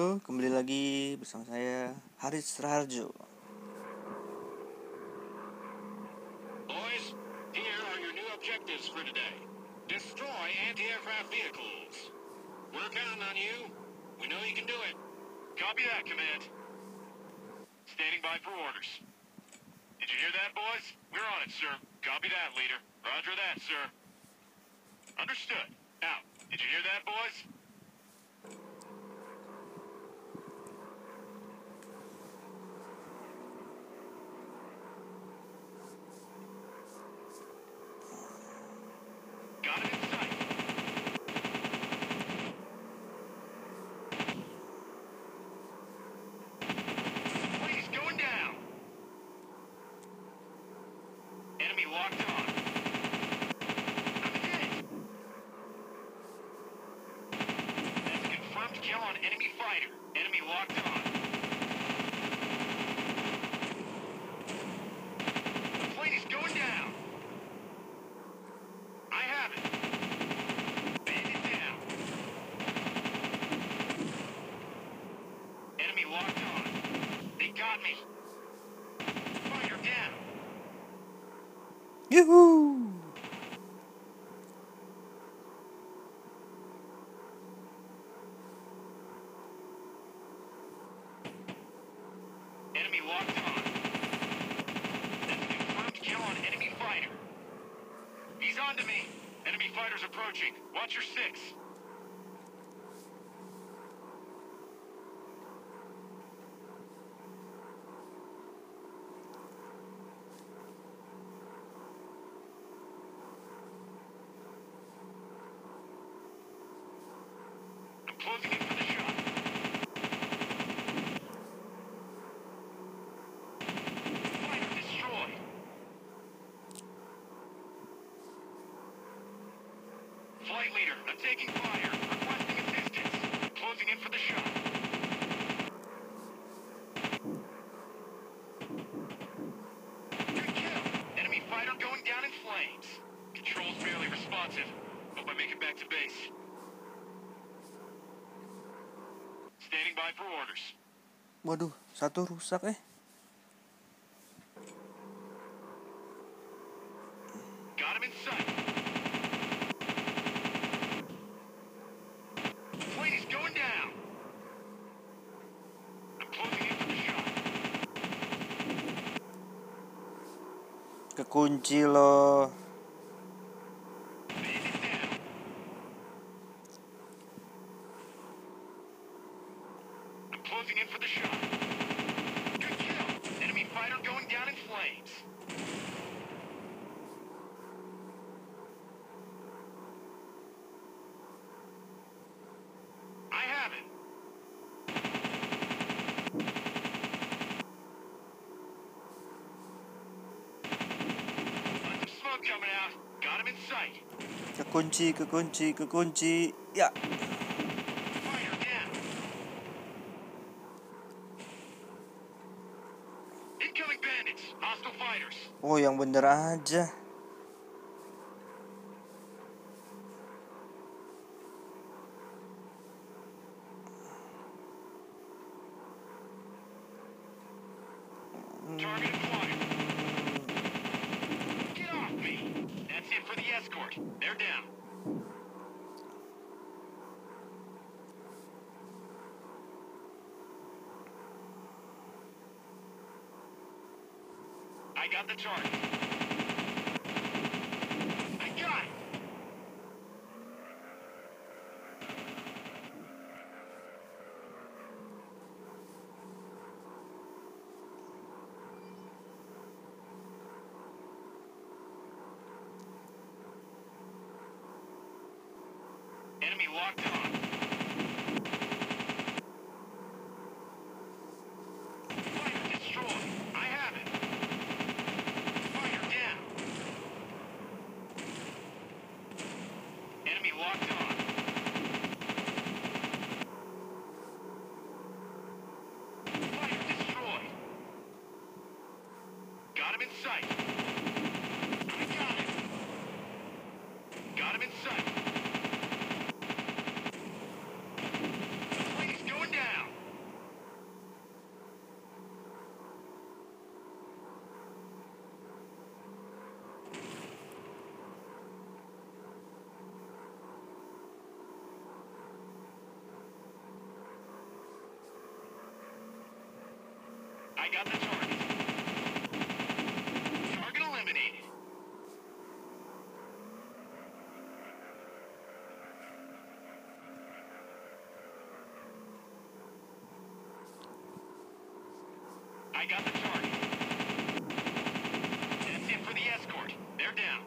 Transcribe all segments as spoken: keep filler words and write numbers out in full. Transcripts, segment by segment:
Halo, kembali lagi bersama saya Haris Raharjo. Boys, here are your new objectives for today. Destroy anti-aircraft vehicles. We're counting on you. We know you can do it. Copy that, Command. Standing by for orders. Did you hear that, boys? We're on it, sir. Copy that, leader. Roger that, sir. Understood. Out. Did you hear that, boys? Got it in sight. Please, going down. Enemy locked on. I'm hit. That's a confirmed kill on enemy fighter. Enemy locked on. The plane is going down. I have it. Bandit down. Enemy locked on. They got me. Fighter down. Yuhuu. Enemy locked on. That's a confirmed kill on enemy fighter. He's on to me. Enemy fighters approaching. Watch your six. I'm closing in for the shot. Fighter destroyed. Flight leader, I'm taking fire. Requesting assistance. Closing in for the shot. Good kill. Enemy fighter going down in flames. Controls barely responsive. Hope I make it back to base. Standing by for orders. Waduh, satu rusak eh. Got him in sight. Plane is going down. I'm closing in for the shot. Kekunci loh. Bandit down. I'm closing in for the shot. Good kill. Enemy fighter going down in flames. I have it. Lots of smoke coming out. Got him in sight. Kekunci, kekunci, kekunci. Ya. Fighter down. Incoming bandits. Hostile fighters. Oh, yang bener aja. Target acquired. Get off me. That's it for the escort. They're down. I got the target. I got it. Enemy locked on. Fighter destroyed. I have it. Fighter down. Enemy locked on. Fighter destroyed. Got him in sight. I got him. Got him in sight. got the target. Target eliminated. I got the target. That's it for the escort. They're down.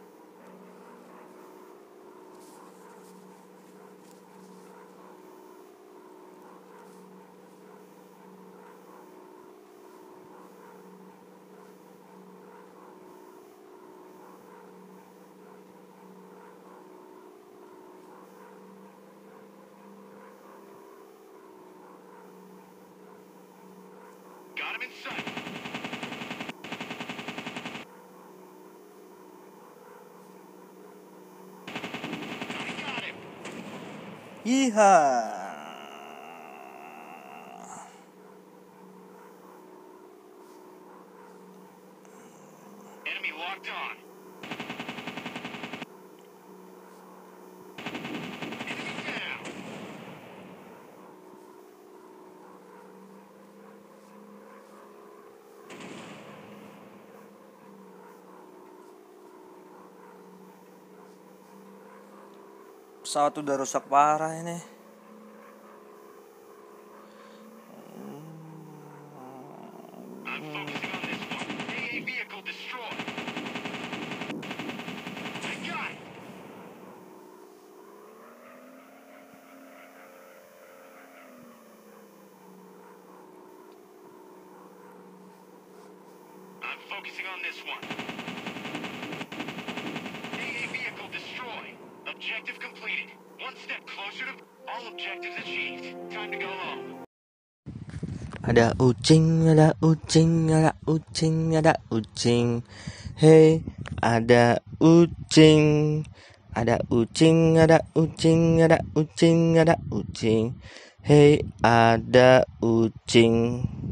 Got him in sight. I got him. Yeehaw! Enemy locked on. Enemy down. Pesawat udah rusak parah ini. I'm focusing on this one. A A vehicle destroyed. I got it. I'm focusing on this one. A A vehicle destroyed. Objective completed. One step closer to all objectives achieved. Time to go home. Ada ucing, ada ucing, ada ucing, ada ucing. Hei, ada ucing. Ada ucing, ada ucing, ada ucing, ada ucing. Hei, ada ucing.